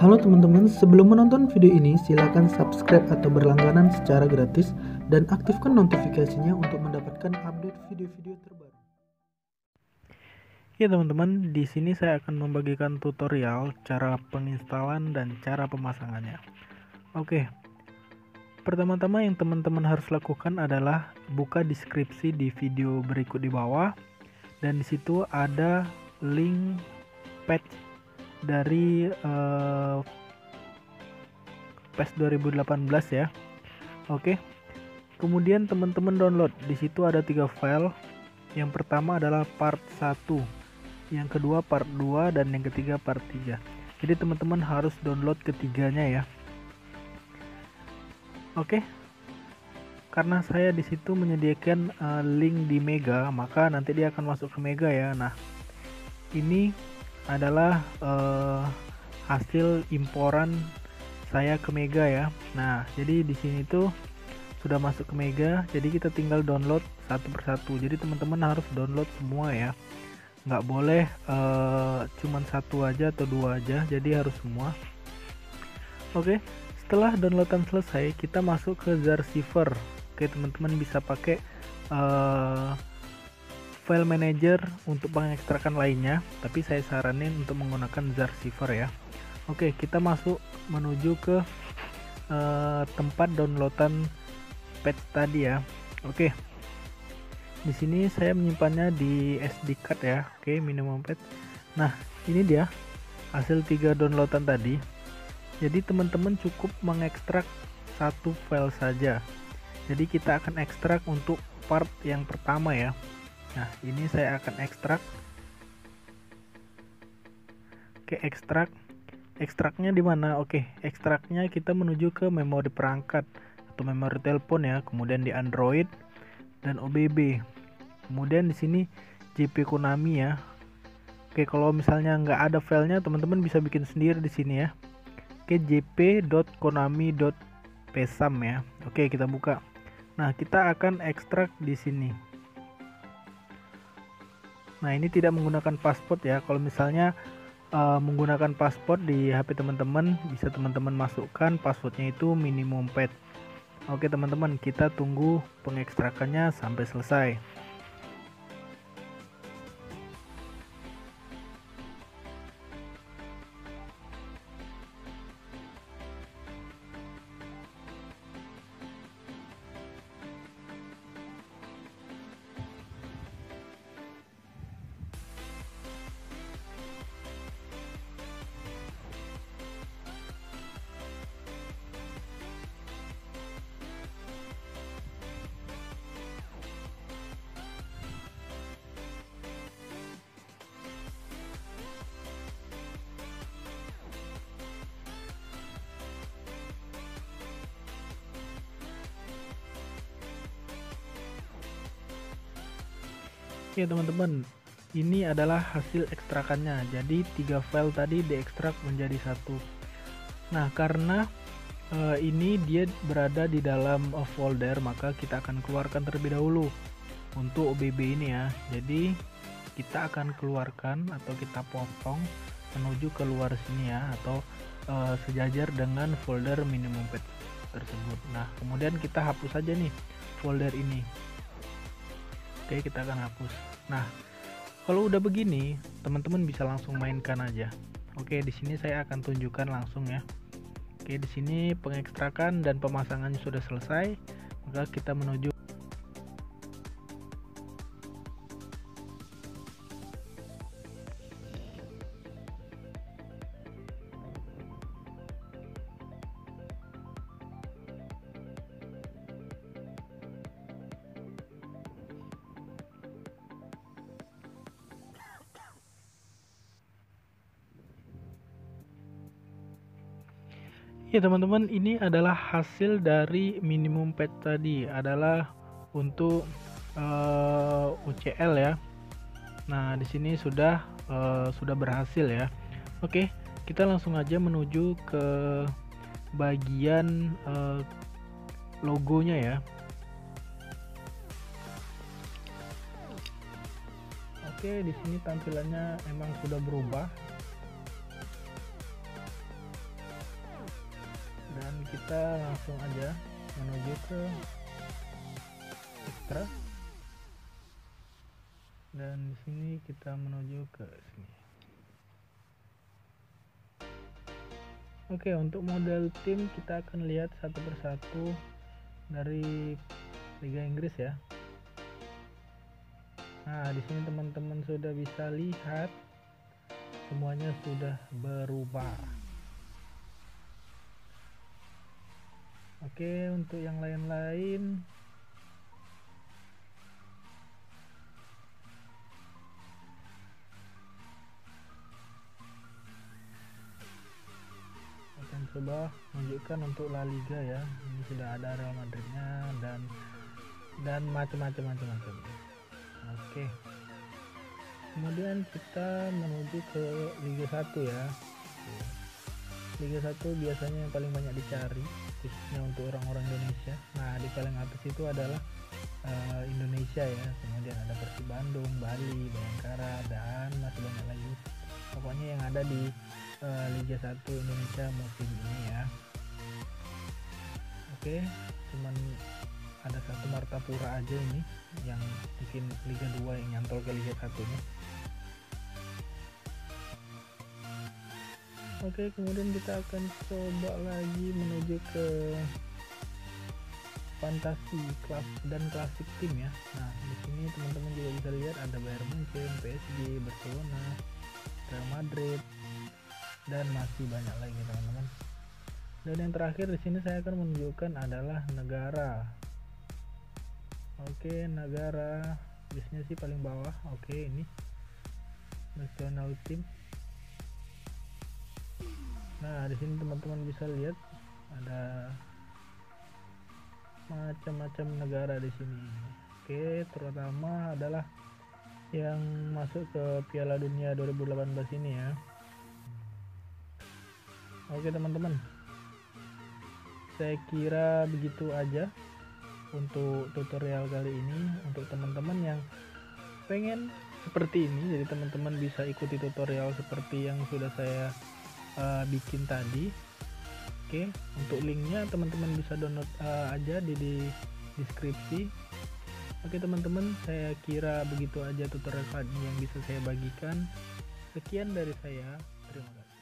Halo teman-teman, sebelum menonton video ini silakan subscribe atau berlangganan secara gratis dan aktifkan notifikasinya untuk mendapatkan update video-video terbaru. Ya teman-teman, di sini saya akan membagikan tutorial cara penginstalan dan cara pemasangannya. Oke. Pertama-tama yang teman-teman harus lakukan adalah buka deskripsi di video berikut di bawah, dan di situ ada link patch dari patch 2018 ya. Oke. Kemudian teman-teman download. Di situ ada 3 file. Yang pertama adalah part 1, yang kedua part 2, dan yang ketiga part 3. Jadi teman-teman harus download ketiganya ya. Oke. Karena saya di situ menyediakan link di Mega, maka nanti dia akan masuk ke Mega ya. Nah, ini adalah hasil imporan saya ke Mega ya. Nah, jadi di sini tuh sudah masuk ke Mega, jadi kita tinggal download satu persatu. Jadi teman-teman harus download semua ya, nggak boleh cuman satu aja atau dua aja, jadi harus semua. Oke, setelah downloadan selesai, kita masuk ke Zarchiver. Oke, teman-teman bisa pakai file manager untuk pengekstrakan lainnya, tapi saya saranin untuk menggunakan Zarchiver ya. Oke, kita masuk menuju ke tempat downloadan patch tadi ya. Oke, di sini saya menyimpannya di SD card ya. Oke, minimum patch. Nah, ini dia hasil 3 downloadan tadi. Jadi teman-teman cukup mengekstrak satu file saja. Jadi kita akan ekstrak untuk part yang pertama ya. Nah, ini saya akan ekstrak. Oke, ekstrak. Ekstraknya di mana? Oke, ekstraknya kita menuju ke memori perangkat atau memori telepon ya, kemudian di Android dan OBB. Kemudian di sini JP Konami ya. Oke, kalau misalnya nggak ada filenya, teman-teman bisa bikin sendiri di sini ya. Oke, jp.konami.pesam ya. Oke, kita buka. Nah, kita akan ekstrak di sini. Nah, ini tidak menggunakan password ya. Kalau misalnya menggunakan password di HP teman-teman, bisa teman-teman masukkan passwordnya itu minimum patch. Oke teman-teman, kita tunggu pengekstrakannya sampai selesai. Ya teman-teman, ini adalah hasil ekstrakannya. Jadi 3 file tadi diekstrak menjadi satu. Nah, karena ini dia berada di dalam folder, maka kita akan keluarkan terlebih dahulu untuk OBB ini ya. Jadi kita akan keluarkan atau kita potong menuju keluar sini ya, atau sejajar dengan folder minimum patch tersebut. Nah, kemudian kita hapus saja nih folder ini. Oke, kita akan hapus. Nah, kalau udah begini, teman-teman bisa langsung mainkan aja. Oke, di sini saya akan tunjukkan langsung ya. Oke, di sini pengekstrakan dan pemasangannya sudah selesai. Maka kita menuju. Ya teman-teman, ini adalah hasil dari minimum patch tadi, adalah untuk UCL ya. Nah, di sini sudah berhasil ya. Oke, kita langsung aja menuju ke bagian logonya ya. Oke, di sini tampilannya emang sudah berubah. dan kita langsung aja menuju ke extract, dan di sini kita menuju ke sini. Oke, untuk model tim kita akan lihat satu persatu dari Liga Inggris ya. Nah, di sini teman-teman sudah bisa lihat semuanya sudah berubah. Oke, untuk yang lain-lain akan coba menunjukkan untuk La Liga ya. Ini sudah ada Real Madridnya dan macam-macam. Oke. Kemudian kita menuju ke Liga 1 ya. Liga 1 biasanya yang paling banyak dicari, khususnya untuk orang-orang Indonesia. Nah, di paling atas itu adalah Indonesia ya. Kemudian ada Persib Bandung, Bali, Bayangkara, dan masih banyak lagi. Pokoknya yang ada di Liga 1 Indonesia musim ini ya. Oke, cuman ada satu Martapura aja ini yang bikin Liga 2 yang nyantol ke Liga 1 nya. Oke, kemudian kita akan coba lagi menuju ke fantasi kelas dan klasik tim ya. Nah, di sini teman-teman juga bisa lihat ada Bayern Munchen, PSG, Barcelona, Real Madrid, dan masih banyak lagi teman-teman. Dan yang terakhir di sini saya akan menunjukkan adalah negara. Oke, negara biasanya sih paling bawah. Oke, ini national team. Nah, di sini teman-teman bisa lihat ada macam-macam negara di sini. Oke, terutama adalah yang masuk ke Piala Dunia 2018 ini ya. Oke teman-teman, saya kira begitu aja untuk tutorial kali ini. Untuk teman-teman yang pengen seperti ini, jadi teman-teman bisa ikuti tutorial seperti yang sudah saya bikin tadi. Oke, untuk linknya teman-teman bisa download aja di deskripsi. Oke teman-teman, saya kira begitu aja tutorial kali ini yang bisa saya bagikan. Sekian dari saya, terima kasih.